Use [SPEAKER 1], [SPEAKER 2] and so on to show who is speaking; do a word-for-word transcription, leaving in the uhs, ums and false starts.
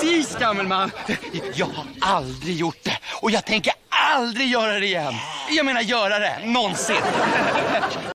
[SPEAKER 1] precis, gammelman. Jag har aldrig gjort det. Och jag tänker aldrig göra det igen. Jag menar göra det, någonsin.